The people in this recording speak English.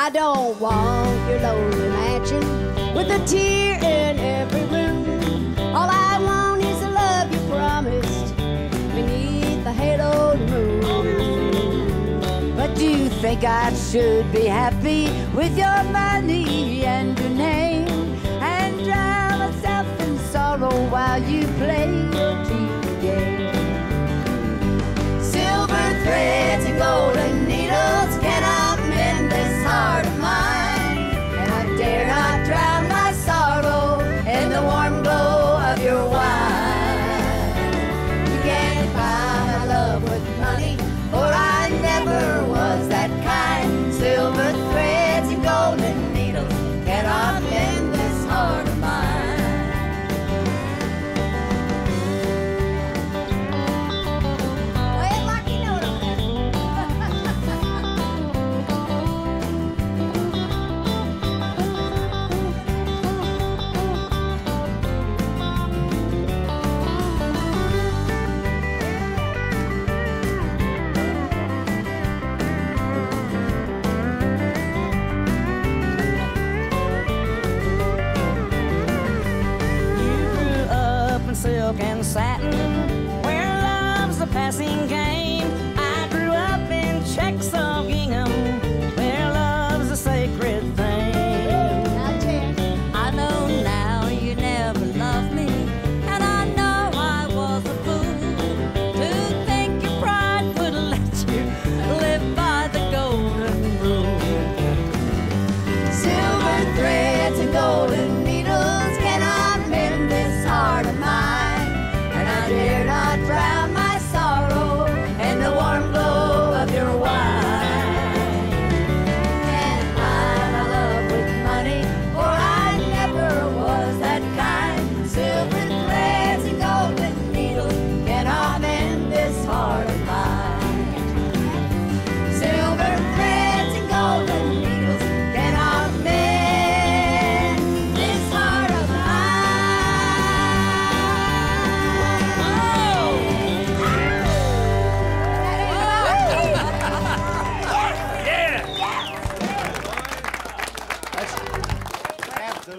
I don't want your lonely mansion with a tear in every room. All I want is the love you promised beneath the halo moon. But do you think I should be happy with your money and your name, and drown myself in sorrow while you play your game?